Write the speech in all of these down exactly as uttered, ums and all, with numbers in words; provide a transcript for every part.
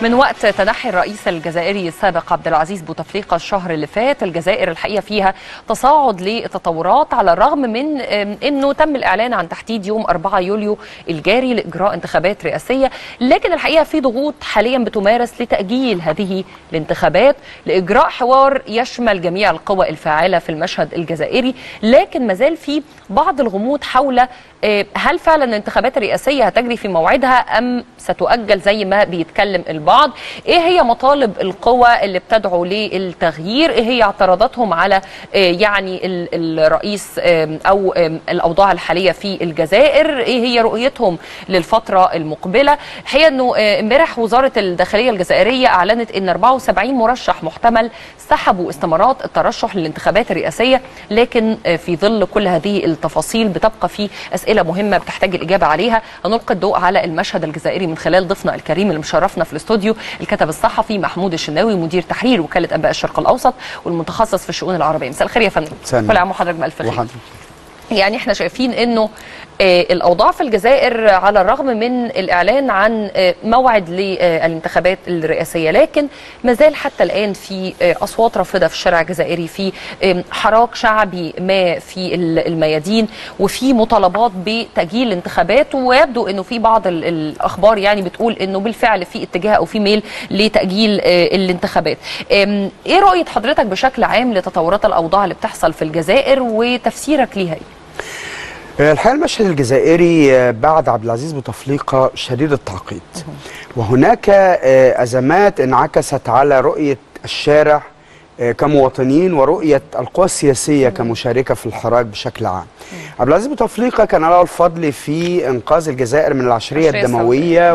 من وقت تنحي الرئيس الجزائري السابق عبد العزيز بوتفليقة الشهر اللي فات، الجزائر الحقيقة فيها تصاعد للتطورات على الرغم من أنه تم الإعلان عن تحديد يوم أربعة يوليو الجاري لإجراء انتخابات رئاسية، لكن الحقيقة في ضغوط حاليا بتمارس لتأجيل هذه الانتخابات لإجراء حوار يشمل جميع القوى الفاعلة في المشهد الجزائري، لكن مازال في بعض الغموض حول هل فعلا الانتخابات الرئاسية هتجري في موعدها أم ستؤجل زي ما بيتكلم البعض؟ ايه هي مطالب القوى اللي بتدعو للتغيير؟ ايه هي اعتراضاتهم على يعني الرئيس او الاوضاع الحالية في الجزائر؟ ايه هي رؤيتهم للفترة المقبلة؟ الحقيقة انه امبارح وزارة الداخلية الجزائرية اعلنت ان أربعة وسبعين مرشح محتمل سحبوا استمارات الترشح للانتخابات الرئاسية، لكن في ظل كل هذه التفاصيل بتبقى في أسئلة مهمة بتحتاج الإجابة عليها. هنلقي الضوء على المشهد الجزائري من خلال ضيفنا الكريم اللي مشرفنا في الاستوديو، الكاتب الصحفي محمود الشناوي مدير تحرير وكالة أنباء الشرق الأوسط والمتخصص في الشؤون العربية. مساء الخير يا فندم. كل عام وحضرتك بألف خير. يعني احنا شايفين انه الأوضاع في الجزائر على الرغم من الإعلان عن موعد للانتخابات الرئاسية، لكن مازال حتى الآن في أصوات رافضة في الشارع الجزائري، في حراك شعبي ما في الميادين، وفي مطالبات بتأجيل الانتخابات، ويبدو أنه في بعض الأخبار يعني بتقول أنه بالفعل في اتجاه أو في ميل لتأجيل الانتخابات. إيه رؤية حضرتك بشكل عام لتطورات الأوضاع اللي بتحصل في الجزائر وتفسيرك ليها إيه؟ الحقيقة المشهد الجزائري بعد عبد العزيز بوتفليقة شديد التعقيد، وهناك أزمات انعكست على رؤية الشارع كمواطنين ورؤية القوى السياسية كمشاركة في الحراك بشكل عام. عبد العزيز بوتفليقة كان له الفضل في إنقاذ الجزائر من العشرية الدموية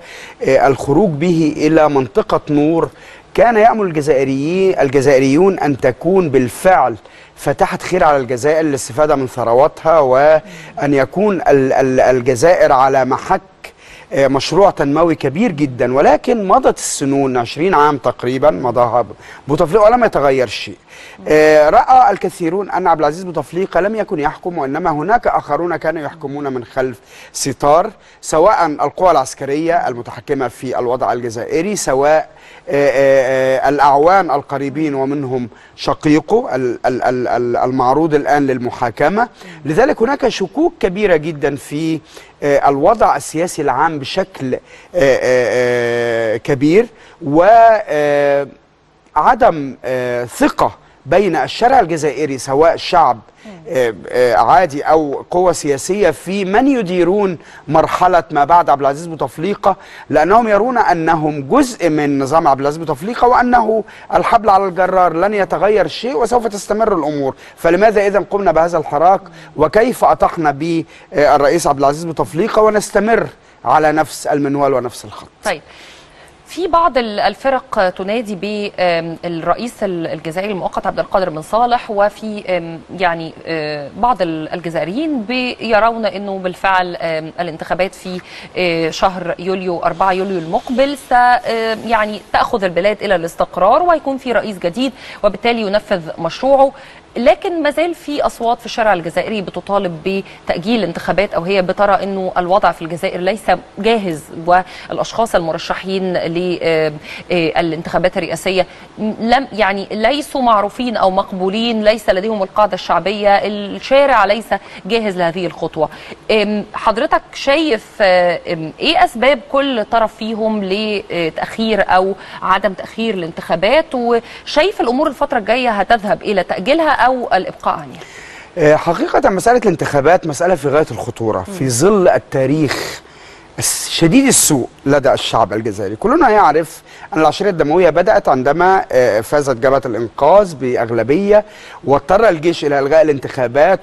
والخروج به إلى منطقة نور كان يأمل الجزائريين الجزائريون أن تكون بالفعل فتحت خير على الجزائر للاستفادة من ثرواتها، وأن يكون الجزائر على محك مشروع تنموي كبير جدا. ولكن مضت السنون، عشرين عام تقريبا مضاها بوتفليقة ولم يتغير شيء. رأى الكثيرون أن عبد العزيز بوتفليقة لم يكن يحكم، وإنما هناك آخرون كانوا يحكمون من خلف ستار، سواء القوى العسكرية المتحكمة في الوضع الجزائري، سواء الأعوان القريبين ومنهم شقيقه المعروض الآن للمحاكمة. لذلك هناك شكوك كبيرة جدا في الوضع السياسي العام بشكل كبير، وعدم ثقة بين الشارع الجزائري سواء شعب عادي أو قوة سياسية في من يديرون مرحلة ما بعد عبد العزيز بوتفليقة، لأنهم يرون أنهم جزء من نظام عبد العزيز بوتفليقة، وأنه الحبل على الجرار لن يتغير شيء وسوف تستمر الأمور. فلماذا إذن قمنا بهذا الحراك؟ وكيف أطحنا بالرئيس عبد العزيز بوتفليقة ونستمر على نفس المنوال ونفس الخط؟ طيب، في بعض الفرق تنادي بالرئيس الجزائري المؤقت عبد القادر بن صالح، وفي يعني بعض الجزائريين بيرون انه بالفعل الانتخابات في شهر يوليو أربعة يوليو المقبل س يعني تأخذ البلاد الى الاستقرار، ويكون في رئيس جديد وبالتالي ينفذ مشروعه. لكن ما زال في اصوات في الشارع الجزائري بتطالب بتاجيل الانتخابات، او هي بترى انه الوضع في الجزائر ليس جاهز، والاشخاص المرشحين للانتخابات الرئاسيه لم يعني ليسوا معروفين او مقبولين، ليس لديهم القاعده الشعبيه، الشارع ليس جاهز لهذه الخطوه. حضرتك شايف ايه اسباب كل طرف فيهم لتاخير او عدم تاخير الانتخابات، وشايف الامور الفتره الجايه هتذهب الى تاجيلها أو الإبقاء عنها؟ حقيقة مسألة الانتخابات مسألة في غاية الخطورة في ظل التاريخ شديد السوء لدى الشعب الجزائري. كلنا يعرف أن العشرية الدموية بدأت عندما فازت جبهة الإنقاذ بأغلبية، واضطر الجيش إلى إلغاء الانتخابات،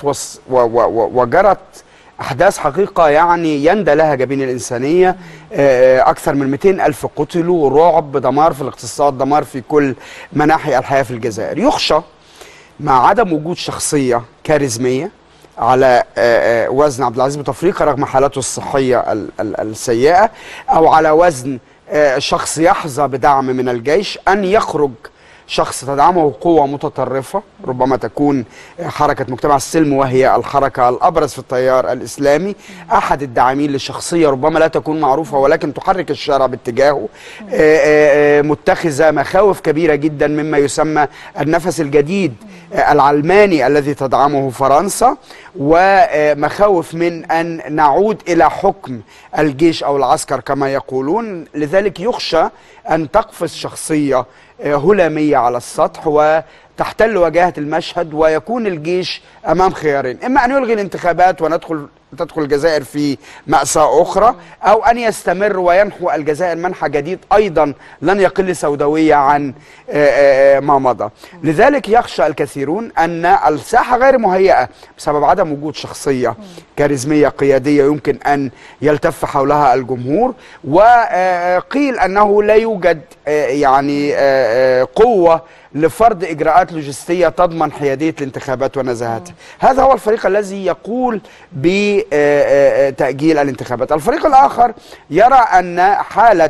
وجرت أحداث حقيقة يعني يندى لها جبين الإنسانية. أكثر من مئتين ألف قتلوا، رعب، دمار في الاقتصاد، دمار في كل مناحي الحياة في الجزائر. يخشى مع عدم وجود شخصية كاريزمية على وزن عبد العزيز بوتفليقة رغم حالته الصحية السيئة، أو على وزن شخص يحظى بدعم من الجيش، أن يخرج شخص تدعمه قوة متطرفة، ربما تكون حركة مجتمع السلم وهي الحركة الأبرز في التيار الإسلامي، أحد الداعمين لشخصية ربما لا تكون معروفة ولكن تحرك الشارع باتجاهه، متخذة مخاوف كبيرة جدا مما يسمى النفس الجديد العلماني الذي تدعمه فرنسا، ومخاوف من أن نعود إلى حكم الجيش أو العسكر كما يقولون. لذلك يخشى أن تقفز شخصية هلامية على السطح وتحتل واجهة المشهد، ويكون الجيش أمام خيارين: إما أن يلغي الانتخابات وندخل تدخل الجزائر في مأساة أخرى، أو أن يستمر وينحو الجزائر منحى جديد أيضا لن يقل سوداوية عن ما مضى. لذلك يخشى الكثيرون أن الساحة غير مهيئة بسبب عدم وجود شخصية كاريزمية قيادية يمكن أن يلتف حولها الجمهور، وقيل أنه لا يوجد يعني قوة لفرض إجراءات لوجستية تضمن حيادية الانتخابات ونزاهتها. هذا هو الفريق الذي يقول بتأجيل الانتخابات. الفريق الآخر يرى أن حالة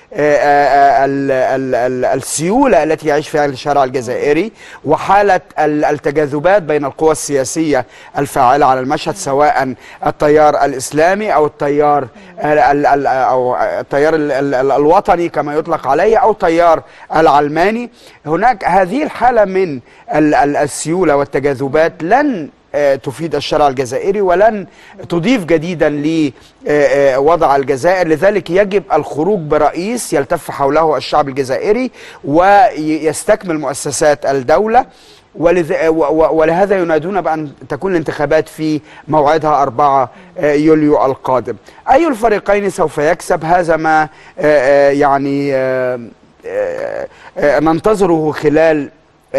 السيولة التي يعيش فيها الشارع الجزائري وحالة التجاذبات بين القوى السياسية الفاعلة على المشهد، سواء التيار الإسلامي أو التيار أو التيار الوطني كما يطلق عليه أو التيار العلماني، هناك هذه الحالة من السيولة والتجاذبات لن تفيد الشارع الجزائري ولن تضيف جديدا لوضع الجزائر. لذلك يجب الخروج برئيس يلتف حوله الشعب الجزائري ويستكمل مؤسسات الدولة، ولهذا ينادون بأن تكون الانتخابات في موعدها أربعة يوليو القادم. أي الفريقين سوف يكسب؟ هذا ما يعني ننتظره خلال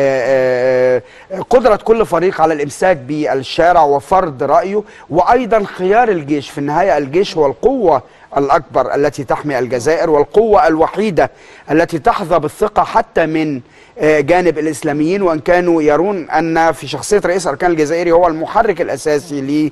قدرة كل فريق على الإمساك بالشارع وفرض رأيه، وأيضا خيار الجيش. في النهاية الجيش هو القوة الأكبر التي تحمي الجزائر والقوة الوحيدة التي تحظى بالثقة حتى من جانب الإسلاميين، وأن كانوا يرون أن في شخصية رئيس أركان الجزائري هو المحرك الأساسي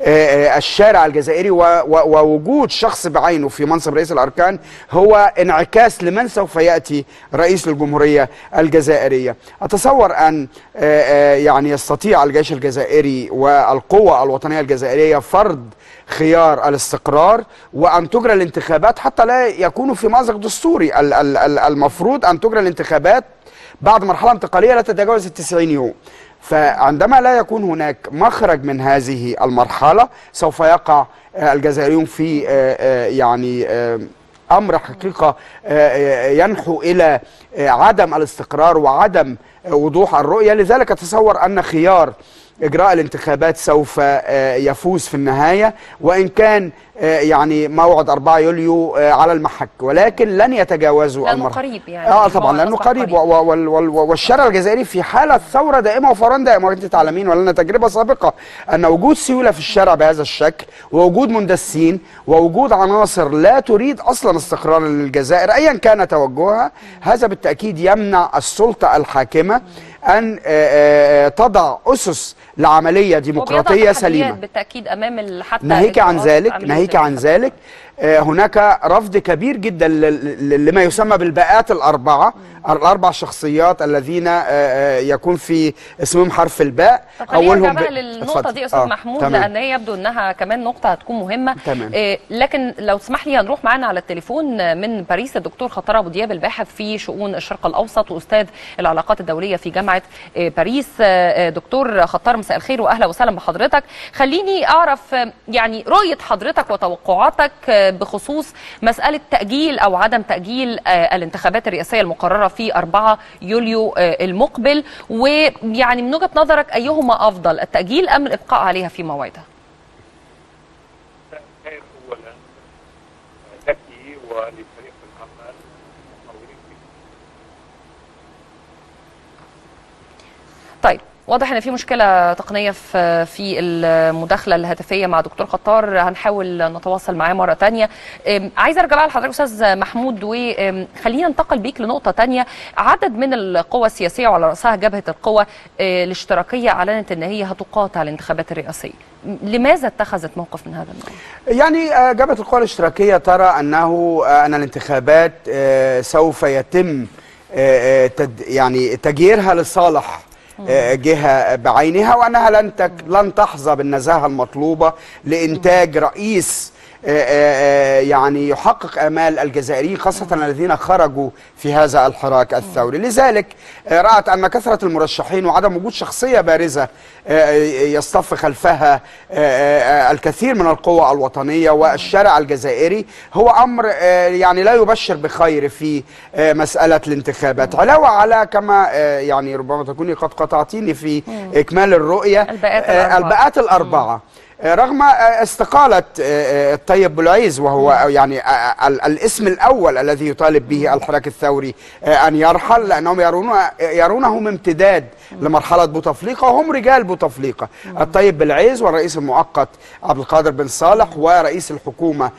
للشارع الجزائري، ووجود شخص بعينه في منصب رئيس الأركان هو انعكاس لمن سوف يأتي رئيس للجمهورية الجزائرية. أتصور أن يعني يستطيع الجيش الجزائري والقوة الوطنية الجزائرية فرض خيار الاستقرار وأن تجرى الانتخابات حتى لا يكونوا في مأزق دستوري. المفروض أن تجرى الانتخابات بعد مرحلة انتقالية لا تتجاوز التسعين يوم، فعندما لا يكون هناك مخرج من هذه المرحلة سوف يقع الجزائريون في يعني أمر حقيقة ينحو إلى عدم الاستقرار وعدم وضوح الرؤية. لذلك أتصور أن خيار إجراء الانتخابات سوف يفوز في النهاية، وإن كان يعني موعد أربعة يوليو على المحك، ولكن لن يتجاوزوا لأنه المرحلة. قريب يعني. اه طبعا لأنه قريب، والشارع الجزائري في حالة ثورة دائمة وفوران دائم، وأنت تعلمين ولنا تجربة سابقة أن وجود سيولة في الشارع بهذا الشكل ووجود مندسين ووجود عناصر لا تريد أصلا استقرار للجزائر أيا كان توجهها، هذا بالتأكيد يمنع السلطة الحاكمة أن تضع أسس لعملية ديمقراطية سليمة. بالتأكيد أمام حتى ناهيك عن ذلك ناهيك عن ذلك هناك رفض كبير جدا لما يسمى بالباءات الأربعة، الأربع شخصيات الذين يكون في اسمهم حرف الباء. أولهم بقى للنقطة دي أستاذ آه. محمود، تمام. لأن هي يبدو أنها كمان نقطة هتكون مهمة. تمام. آه لكن لو تسمح لي هنروح معانا على التليفون من باريس الدكتور خطار أبو دياب، الباحث في شؤون الشرق الأوسط وأستاذ العلاقات الدولية في جامعة آه باريس. آه دكتور خطار، مساء الخير وأهلا وسهلا بحضرتك. خليني أعرف آه يعني رؤية حضرتك وتوقعاتك آه بخصوص مسألة تأجيل أو عدم تأجيل آه الانتخابات الرئاسية المقررة في أربعة يوليو آه المقبل، ويعني من وجهة نظرك أيهما أفضل، التأجيل أم الإبقاء عليها في موعدها؟ خير أولا لك ولفريق العمل المصورين. طيب، واضح ان في مشكله تقنيه في في المداخله الهاتفيه مع دكتور خطار، هنحاول نتواصل معاه مره ثانيه. عايزه ارجع بقى لحضرتك استاذ محمود، وخلينا ننتقل بيك لنقطه ثانيه. عدد من القوى السياسيه وعلى راسها جبهه القوى الاشتراكيه اعلنت ان هي هتقاطع الانتخابات الرئاسيه. لماذا اتخذت موقف من هذا النوع؟ يعني جبهه القوى الاشتراكيه ترى انه ان الانتخابات سوف يتم يعني تجييرها لصالح جهة بعينها، وأنها لن تك لن تحظى بالنزاهة المطلوبة لإنتاج رئيس يعني يحقق آمال الجزائريين، خاصة الذين خرجوا في هذا الحراك الثوري. لذلك رأت أن كثرة المرشحين وعدم وجود شخصية بارزة يصطف خلفها الكثير من القوى الوطنية والشارع الجزائري هو أمر يعني لا يبشر بخير في مسألة الانتخابات، علاوة على كما يعني ربما تكوني قد قطعتيني في إكمال الرؤية الباءات الأربعة. رغم استقالة الطيب بولعيز، وهو يعني الاسم الأول الذي يطالب به الحراك الثوري أن يرحل، لأنهم يرونه يرونه امتداد لمرحلة بوتفليقة، وهم رجال بوتفليقة، الطيب بولعيز والرئيس المؤقت عبد القادر بن صالح ورئيس الحكومة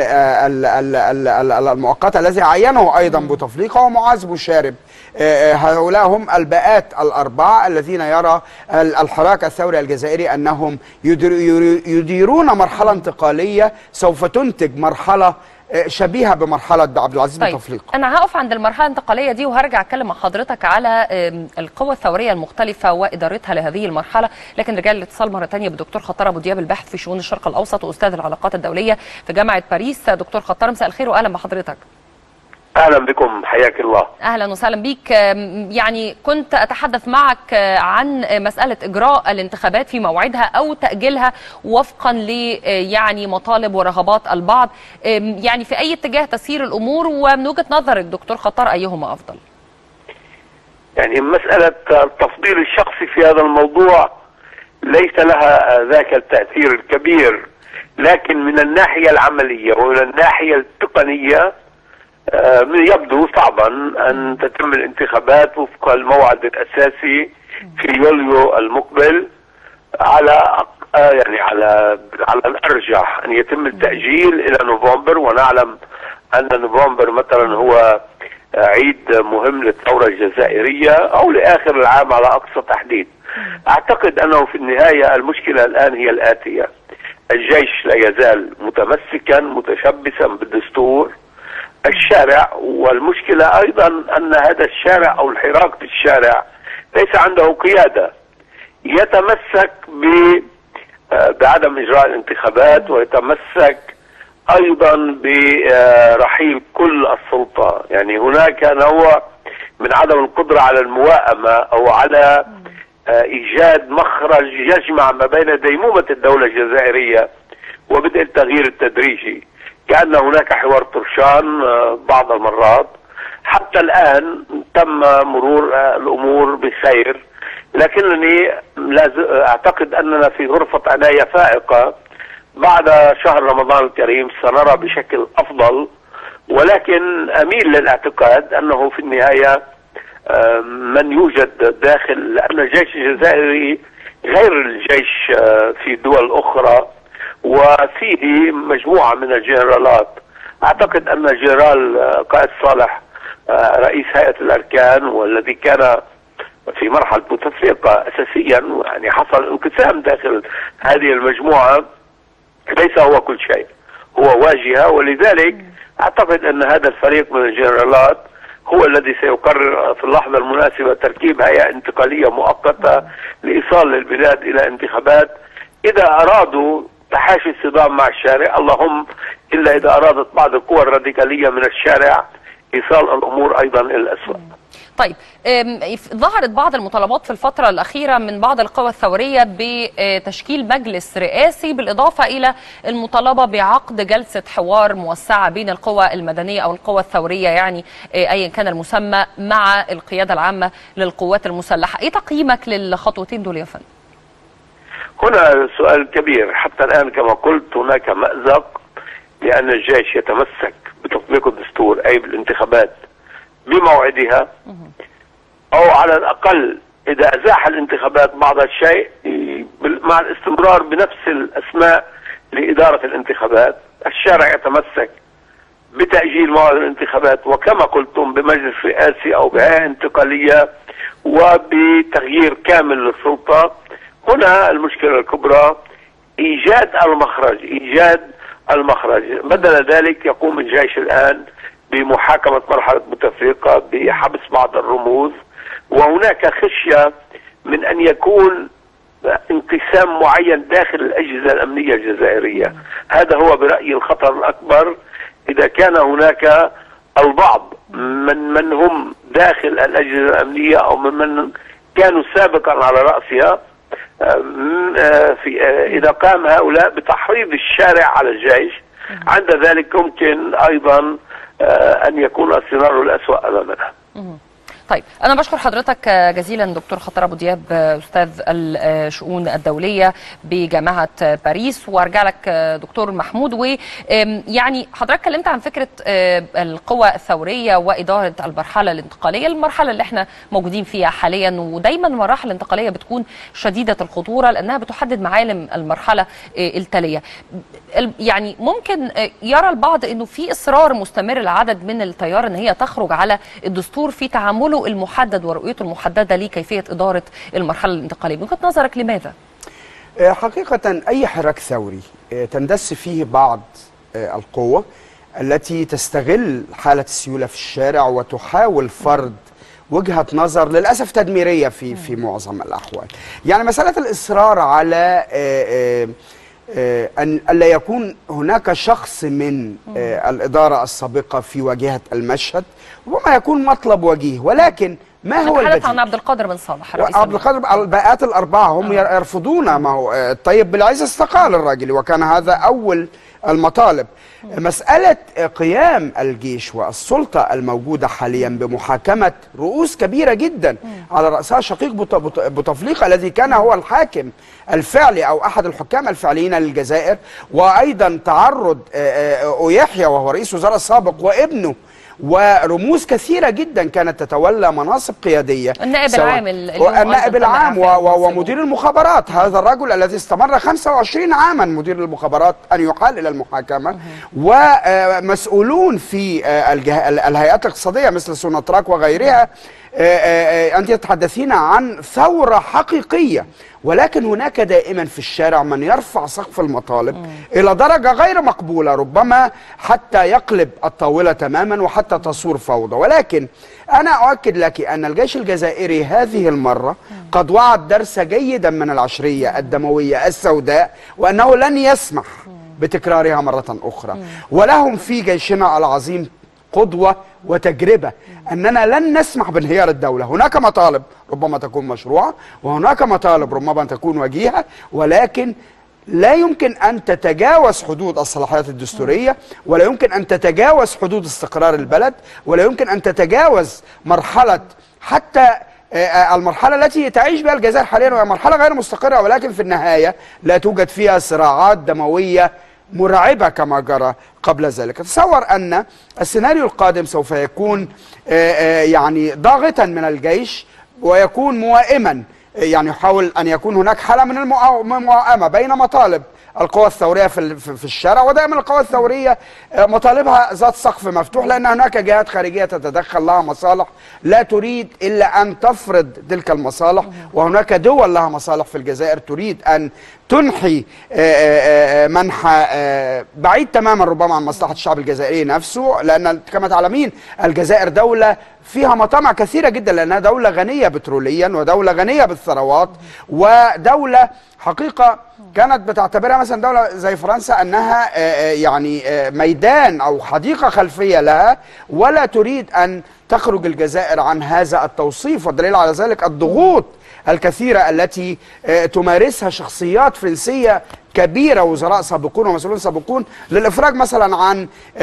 المؤقتة الذي عينه أيضا بوتفليقة ومعاذ بوشارب. هؤلاء هم الباءات الأربعة الذين يرى الحراك الثوري الجزائري أنهم يديرون مرحلة انتقالية سوف تنتج مرحلة شبيهة بمرحلة عبد العزيز طيب. بوتفليقة. أنا هقف عند المرحلة الانتقالية دي وهرجع أتكلم مع حضرتك على القوى الثورية المختلفة وإدارتها لهذه المرحلة، لكن رجال الاتصال مرة ثانية بالدكتور خطار أبو دياب، الباحث في شؤون الشرق الأوسط وأستاذ العلاقات الدولية في جامعة باريس. دكتور خطار، مساء الخير وأهلا بحضرتك. أهلا بكم، حياك الله. أهلا وسهلا بك. يعني كنت أتحدث معك عن مسألة إجراء الانتخابات في موعدها أو تأجيلها وفقا ل يعني مطالب ورغبات البعض، يعني في أي اتجاه تسير الأمور، ومن وجهة نظرك دكتور خطار أيهما أفضل؟ يعني مسألة التفضيل الشخصي في هذا الموضوع ليس لها ذاك التأثير الكبير، لكن من الناحية العملية ومن الناحية التقنية يبدو صعبا أن تتم الانتخابات وفق الموعد الأساسي في يوليو المقبل. على يعني على على الأرجح أن يتم التأجيل إلى نوفمبر، ونعلم أن نوفمبر مثلا هو عيد مهم للثورة الجزائرية، أو لآخر العام على أقصى تحديد. أعتقد أنه في النهاية المشكلة الآن هي الآتية: الجيش لا يزال متمسكا متشبثا بالدستور، الشارع، والمشكلة أيضا أن هذا الشارع أو الحراك في الشارع ليس عنده قيادة، يتمسك بعدم إجراء الانتخابات ويتمسك أيضا برحيل كل السلطة. يعني هناك نوع من عدم القدرة على المواءمة أو على إيجاد مخرج يجمع ما بين ديمومة الدولة الجزائرية وبدء التغيير التدريجي. كأن هناك حوار طرشان بعض المرات. حتى الآن تم مرور الأمور بخير، لكنني أعتقد أننا في غرفة عناية فائقة. بعد شهر رمضان الكريم سنرى بشكل أفضل، ولكن أميل للاعتقاد أنه في النهاية من يوجد داخل، لأن الجيش الجزائري غير الجيش في دول أخرى، وفيه مجموعة من الجنرالات. أعتقد أن جنرال قائد صالح رئيس هيئة الأركان، والذي كان في مرحلة بوتفليقة أساسيا، يعني حصل انقسام داخل هذه المجموعة، ليس هو كل شيء، هو واجهة. ولذلك أعتقد أن هذا الفريق من الجنرالات هو الذي سيقرر في اللحظة المناسبة تركيب هيئة انتقالية مؤقتة لإيصال البلاد إلى انتخابات. إذا أرادوا تحاشي الصدام مع الشارع، اللهم إلا إذا أرادت بعض القوى الراديكالية من الشارع إيصال الأمور أيضا إلى الأسوأ. طيب، ظهرت بعض المطالبات في الفترة الأخيرة من بعض القوى الثورية بتشكيل مجلس رئاسي، بالإضافة إلى المطالبة بعقد جلسة حوار موسعة بين القوى المدنية أو القوى الثورية، يعني أيا كان المسمى، مع القيادة العامة للقوات المسلحة. إيه تقييمك للخطوتين دول يا فندم؟ هنا سؤال كبير. حتى الآن كما قلت هناك مأزق، لأن الجيش يتمسك بتطبيق الدستور أي بالانتخابات بموعدها، أو على الأقل إذا أزاح الانتخابات بعض الشيء مع الاستمرار بنفس الأسماء لإدارة الانتخابات. الشارع يتمسك بتأجيل موعد الانتخابات، وكما قلتم بمجلس رئاسي أو بهيئة انتقالية وبتغيير كامل للسلطة. هنا المشكلة الكبرى إيجاد المخرج، إيجاد المخرج. بدل ذلك يقوم الجيش الآن بمحاكمة مرحلة بوتفليقة، بحبس بعض الرموز، وهناك خشية من أن يكون انقسام معين داخل الأجهزة الأمنية الجزائرية. هذا هو برأيي الخطر الأكبر، إذا كان هناك البعض من من هم داخل الأجهزة الأمنية أو من كانوا سابقا على رأسها، في إذا قام هؤلاء بتحريض الشارع على الجيش، عند ذلك يمكن أيضا أن يكون السيناريو الأسوأ أمامنا. طيب، أنا بشكر حضرتك جزيلا دكتور خطر أبو دياب، أستاذ الشؤون الدولية بجامعة باريس، وأرجع لك دكتور محمود. ويعني حضرتك اتكلمت عن فكرة القوى الثورية وإدارة المرحلة الانتقالية، المرحلة اللي احنا موجودين فيها حاليا، ودايما المراحل الانتقالية بتكون شديدة الخطورة لأنها بتحدد معالم المرحلة التالية. يعني ممكن يرى البعض أنه في إصرار مستمر لعدد من التيار أن هي تخرج على الدستور في تعامله المحدد ورؤيته المحددة لكيفية إدارة المرحلة الانتقالية. من وجهة نظرك لماذا؟ حقيقة أي حراك ثوري تندس فيه بعض القوة التي تستغل حالة السيولة في الشارع وتحاول فرض وجهة نظر للأسف تدميرية في في معظم الأحوال. يعني مسألة الإصرار على أن ألا يكون هناك شخص من الإدارة السابقة في واجهة المشهد، ربما يكون مطلب وجيه، ولكن ما هو البديل؟ عن عبد القادر بن صالح عبد القادر، الباقات الأربعة هم آه. يرفضون. ما هو الطيب بالعز استقال الراجل، وكان هذا أول المطالب. مسألة قيام الجيش والسلطة الموجودة حاليا بمحاكمة رؤوس كبيرة جدا على رأسها شقيق بوتفليقة الذي كان هو الحاكم الفعلي أو أحد الحكام الفعليين للجزائر، وأيضا تعرض يحيى وهو رئيس وزراء السابق وابنه، ورموز كثيرة جدا كانت تتولى مناصب قيادية. النائب العام النائب العام ومدير المخابرات، هذا الرجل الذي استمر خمسة وعشرين عاما مدير المخابرات أن يحال إلى المحاكمة، ومسؤولون في الهيئات الاقتصادية مثل سوناتراك وغيرها. أنت تتحدثين عن ثورة حقيقية، ولكن هناك دائما في الشارع من يرفع سقف المطالب مم. إلى درجة غير مقبولة، ربما حتى يقلب الطاولة تماما وحتى تصور فوضى. ولكن أنا أؤكد لك أن الجيش الجزائري هذه المرة مم. قد وعد درس جيدا من العشرية الدموية السوداء، وأنه لن يسمح مم. بتكرارها مرة أخرى. مم. ولهم في جيشنا العظيم قدوة وتجربة أننا لن نسمح بانهيار الدولة. هناك مطالب ربما تكون مشروعة، وهناك مطالب ربما تكون وجيهة، ولكن لا يمكن أن تتجاوز حدود الصلاحيات الدستورية، ولا يمكن أن تتجاوز حدود استقرار البلد، ولا يمكن أن تتجاوز مرحلة حتى المرحلة التي تعيش بها الجزائر حاليا، وهي مرحلة غير مستقرة، ولكن في النهاية لا توجد فيها صراعات دموية مرعبة كما جرى قبل ذلك. أتصور أن السيناريو القادم سوف يكون يعني ضاغطا من الجيش، ويكون موائما، يعني يحاول أن يكون هناك حالة من الموائمة بين مطالب القوى الثورية في في الشارع، ودائما القوى الثورية مطالبها ذات سقف مفتوح، لأن هناك جهات خارجية تتدخل لها مصالح لا تريد إلا أن تفرض تلك المصالح، وهناك دول لها مصالح في الجزائر تريد أن تنحي منحى بعيد تماما ربما عن مصلحة الشعب الجزائري نفسه، لأن كما تعلمين الجزائر دولة فيها مطامع كثيرة جدا، لأنها دولة غنية بتروليا ودولة غنية بالثروات، ودولة حقيقة كانت بتعتبرها مثلا دولة زي فرنسا أنها يعني ميدان أو حديقة خلفية لها، ولا تريد أن تخرج الجزائر عن هذا التوصيف. والدليل على ذلك الضغوط الكثيرة التي تمارسها شخصيات فرنسية كبيرة، وزراء سابقون ومسؤولون سابقون، للإفراج مثلا عن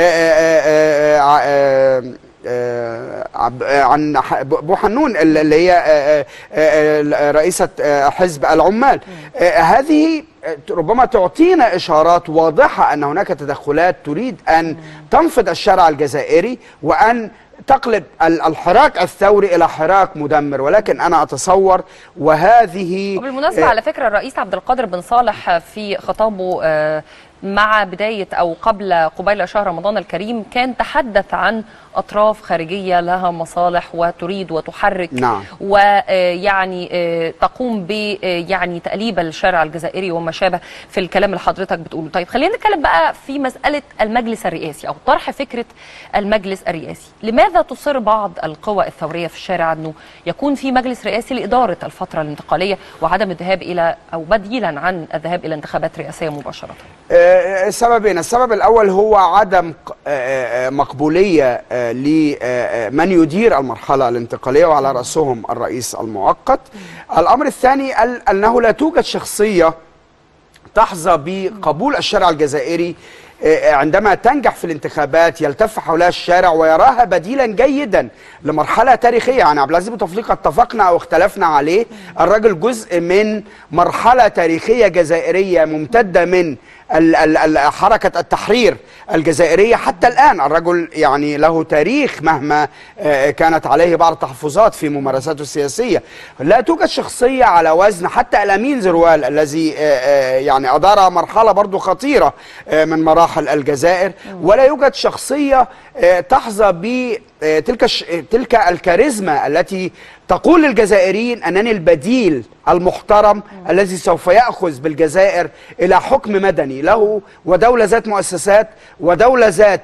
عن بوحنون اللي هي رئيسة حزب العمال. هذه ربما تعطينا إشارات واضحة أن هناك تدخلات تريد أن تنفض الشارع الجزائري وأن تقلب الحراك الثوري إلى حراك مدمر. ولكن أنا أتصور، وهذه وبالمناسبة آه على فكرة الرئيس عبد القادر بن صالح في خطابه آه مع بداية أو قبل قبيل شهر رمضان الكريم كان تحدث عن أطراف خارجية لها مصالح وتريد وتحرك نعم. ويعني تقوم ب يعني تقليب الشارع الجزائري وما شابه في الكلام اللي حضرتك بتقوله. طيب خلينا نتكلم بقى في مسألة المجلس الرئاسي أو طرح فكرة المجلس الرئاسي. لماذا تصر بعض القوى الثورية في الشارع أنه يكون في مجلس رئاسي لإدارة الفترة الانتقالية وعدم الذهاب إلى أو بديلا عن الذهاب إلى انتخابات رئاسية مباشرة؟ السببين. السبب الأول هو عدم مقبولية لمن يدير المرحلة الانتقالية وعلى رأسهم الرئيس المؤقت. الأمر الثاني أنه لا توجد شخصية تحظى بقبول الشارع الجزائري عندما تنجح في الانتخابات يلتف حولها الشارع ويراها بديلا جيدا لمرحلة تاريخية. يعني عبد العزيز بوتفليقة اتفقنا أو اختلفنا عليه، الرجل جزء من مرحلة تاريخية جزائرية ممتدة من حركة التحرير الجزائرية حتى الآن. الرجل يعني له تاريخ مهما كانت عليه بعض التحفظات في ممارساته السياسية. لا توجد شخصية على وزن حتى الأمين زروال الذي يعني أدار مرحلة برضو خطيرة من مراحل الجزائر، ولا يوجد شخصية تحظى بتلك تلك الكاريزما التي تقول للجزائريين أنني البديل المحترم الذي سوف يأخذ بالجزائر إلى حكم مدني له ودولة ذات مؤسسات ودولة ذات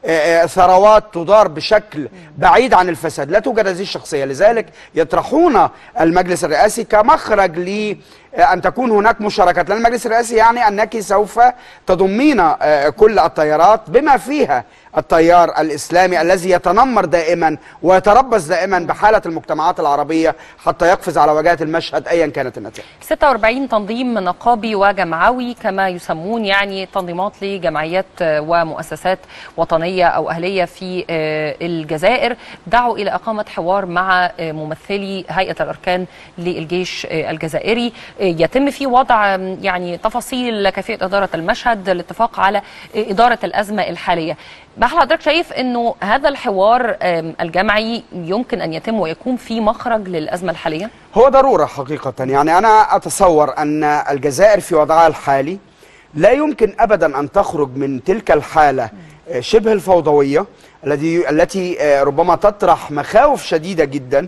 ثروات تدار بشكل بعيد عن الفساد. لا توجد هذه الشخصية، لذلك يطرحون المجلس الرئاسي كمخرج لأن تكون هناك مشاركات، لأن المجلس الرئاسي يعني أنك سوف تضمين كل التيارات بما فيها التيار الإسلامي الذي يتنمر دائما ويتربص دائما بحالة المجتمعات العربية حتى يقفز على واجهة المشهد أيا كانت النتائج. ستة وأربعين تنظيم نقابي وجمعوي كما يسمون، يعني تنظيمات لجمعيات ومؤسسات وطنية أو أهلية في الجزائر، دعوا إلى إقامة حوار مع ممثلي هيئة الأركان للجيش الجزائري يتم فيه وضع يعني تفاصيل كيفية إدارة المشهد، الاتفاق على إدارة الأزمة الحالية. بقى حضرتك شايف انه هذا الحوار الجمعي يمكن ان يتم ويكون في مخرج للازمه الحاليه؟ هو ضروره حقيقه. يعني انا اتصور ان الجزائر في وضعها الحالي لا يمكن ابدا ان تخرج من تلك الحاله شبه الفوضويه التي التي ربما تطرح مخاوف شديده جدا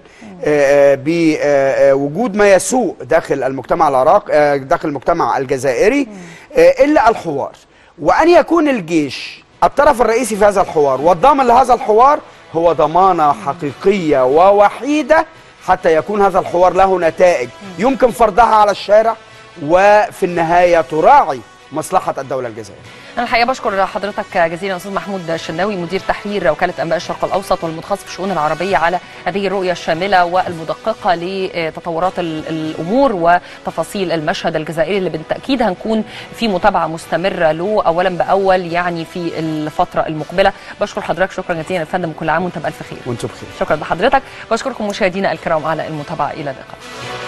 بوجود ما يسوء داخل المجتمع العراقي داخل المجتمع الجزائري الا الحوار، وان يكون الجيش الطرف الرئيسي في هذا الحوار، والضامن لهذا الحوار هو ضمانة حقيقية ووحيدة حتى يكون هذا الحوار له نتائج يمكن فرضها على الشارع وفي النهاية تراعي مصلحة الدولة الجزائرية. أنا الحقيقة بشكر حضرتك جزيلا أستاذ محمود الشناوي مدير تحرير وكالة أنباء الشرق الأوسط والمتخصص في الشؤون العربية على هذه الرؤية الشاملة والمدققة لتطورات الأمور وتفاصيل المشهد الجزائري اللي بالتأكيد هنكون في متابعة مستمرة له أولا بأول يعني في الفترة المقبلة. بشكر حضرتك شكرا جزيلا يا فندم، وكل عام وأنت بألف خير. وأنتم بخير. شكرا لحضرتك. بشكركم مشاهدينا الكرام على المتابعة، إلى اللقاء.